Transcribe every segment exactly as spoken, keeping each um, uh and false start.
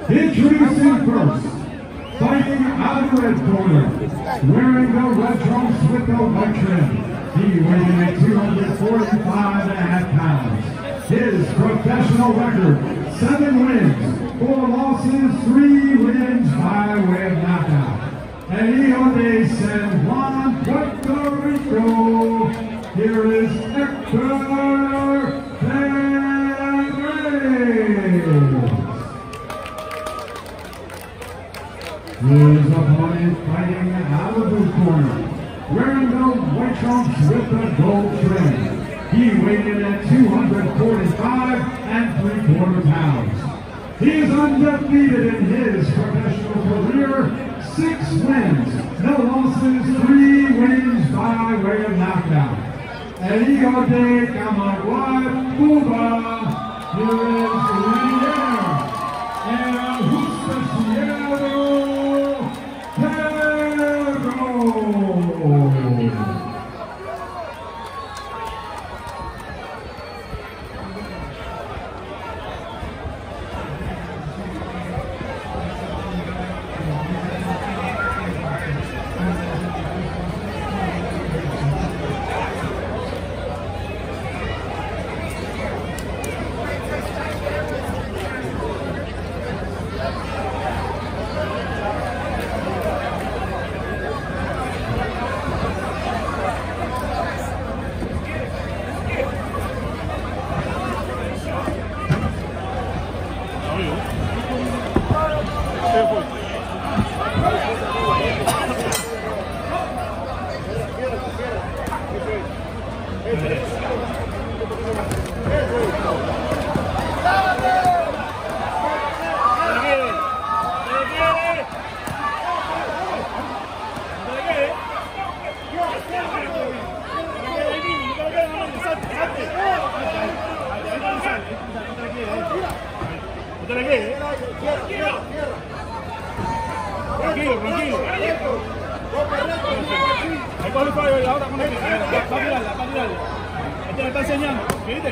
Introducing first, fighting out of the red corner, wearing the red trunks with the white trim. He weighed in at two hundred forty-five and a half pounds. His professional record, seven wins, four losses, three wins by way of knockout. And Hijo de San Juan, Puerto Rico, here is Hector Perez. His opponent fighting out of the corner, wearing the white trunks with the gold trim. He weighed in at two hundred forty-five and three quarter pounds. He is undefeated in his professional career, six wins, no losses, three wins by way of knockout. El Hijo de Camagüey, Cuba, here is Lier El Justiciero Perro. Tranquilo, tranquilo. Ahí coge el fallo y ahora con él. Va a tirarla, va a tirarla. Este le está enseñando, ¿viste?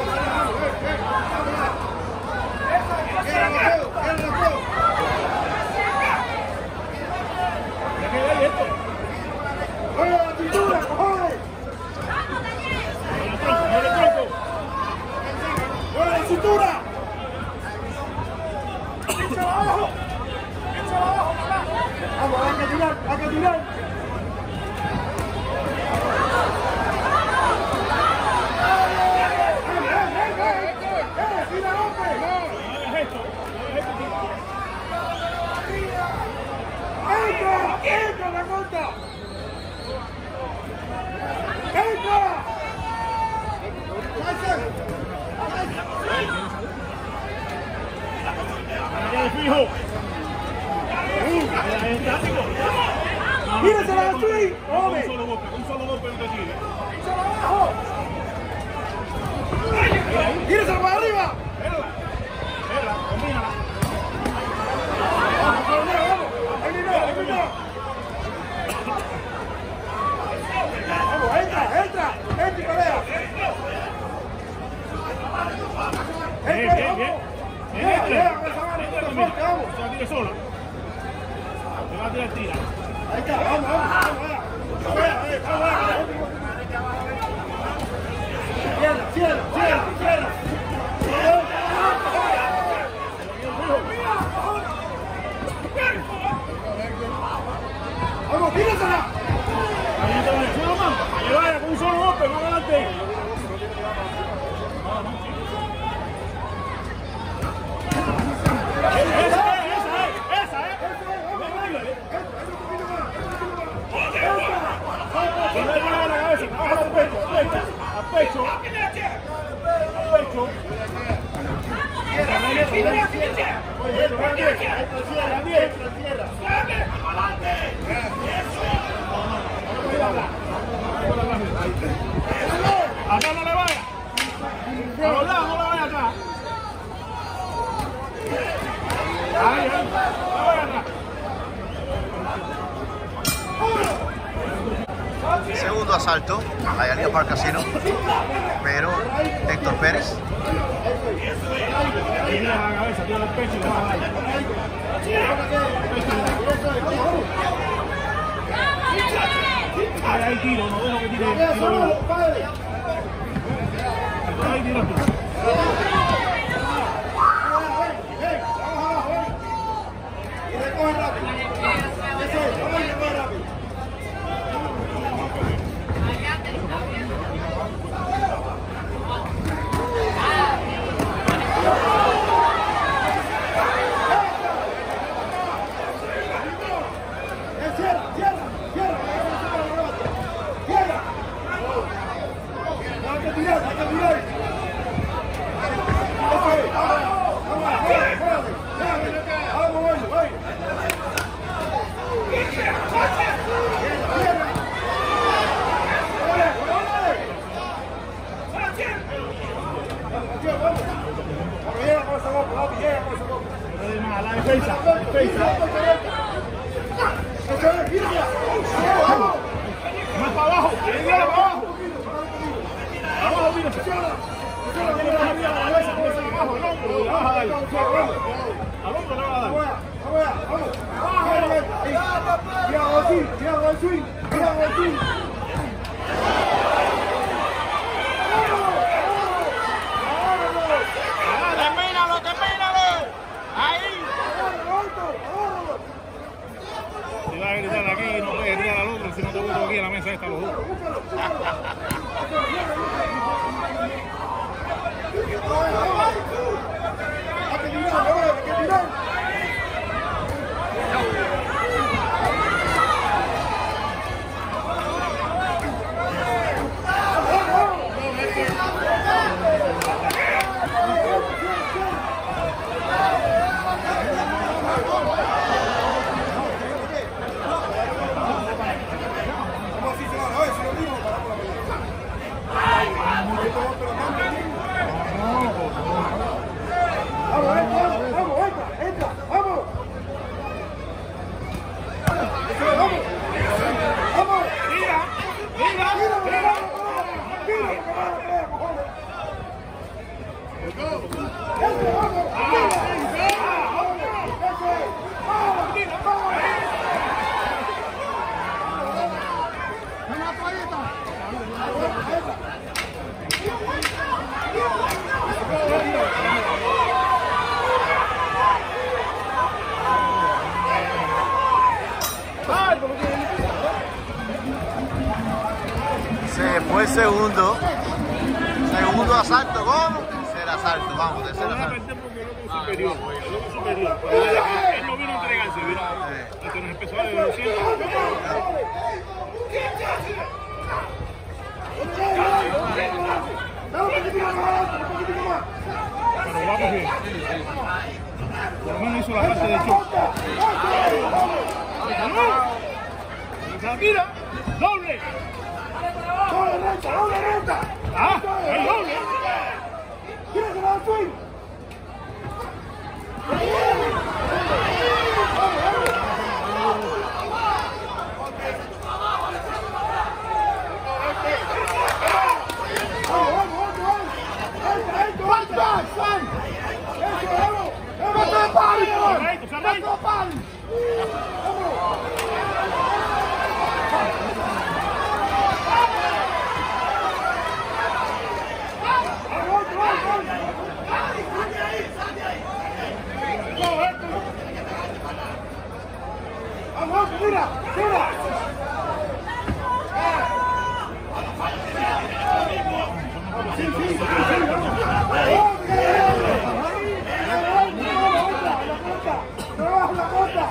Ya queda ahí esto. ¡Oye, la cintura, cojones! ¡Oye, el tronco, oye, el tronco! ¡Oye, la cintura! ¡Echa abajo! ¡Echa abajo, papá! Vamos, hay que tirar, hay que tirar. ¡Entra la conta! ¡Entra! ¡Fijo! ¡Mírasela a Chuy! ¡Hombre! Un solo golpe, un solo golpe no te tire. ¡Échala abajo! ¡Mírasela para arriba! ¡Espérala! ¡Espérala! ¡Combínala! ¡Vamos, vamos! ¡Ahí viene! ¡Ahí viene! ¡Vamos, entra! ¡Entra! ¡Entra y pelea! ¡Bien, bien, bien! ¡Bien, bien! ¡Vamos! ¡Se la tire sola! ¡Se va a tirar tira! ¡Ahí está! ¡Vamos, vamos! ¡Vamos! ¡Cierra, cierra, cierra, cierra! ¡Vamos, tírasela! Ahí te va, solo más. Ahí vaya, con un solo golpe, más adelante. Esa es, esa es, esa es. Ponle la cabeza, baja al pecho, al pecho, al pecho. Al pecho. Cierra, cierra, cierra. Oye, cierra, cierra, cierra. ¡Adelante! Acá no le vaya. A los lados no le vaya acá. Ahí, ahí. No le vaya acá. Segundo asalto, Hialeah Park Casino, pero Héctor Pérez Tira la cabeza, tira el pecho y le baja ahí. Ahí tiro, no dejo que tire. Ahí tiro tú. A la defensa, la defensa. Más para abajo, para abajo. Abajo, mira. Al hombro le va a dar. ¡Termínalo, termínalo! ¡Ahí! Si vas a gritar aquí, no puedes gritar al otro, si no te gusta aquí en la mesa esta los dos. Se fue el segundo. Segundo asalto, ¿cómo? Tercer asalto, vamos, tercer asalto. Superior, superior. Él no vino a entregarse, vino a que nos empezó a decir. Pero vamos bien. Por lo menos hizo la parte de show. Mira, doble. ¡Doble recta! ¡Doble recta! Ah, hay doble. ¡Tírate la swing! ¡Mira! ¡Mira! ¡Sí, sí, sí! ¡Trabaja la bota!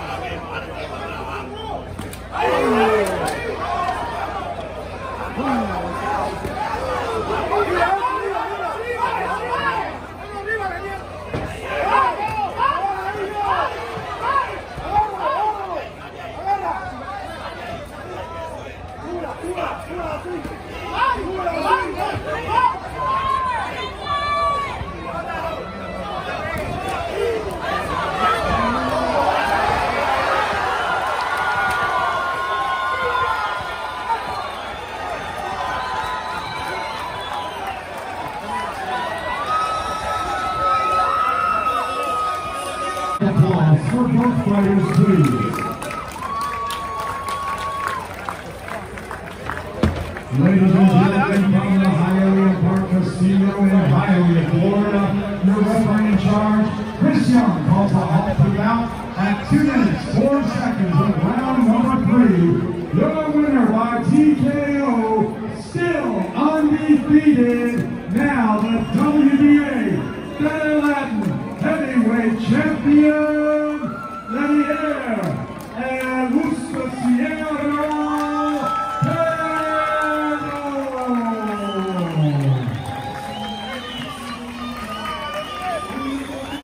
Applause for both fighters, please. Ladies and gentlemen, from the Hialeah Park Casino in Hialeah, Florida, your referee in charge, Chris Young, calls a halt to the bout at two minutes, four seconds of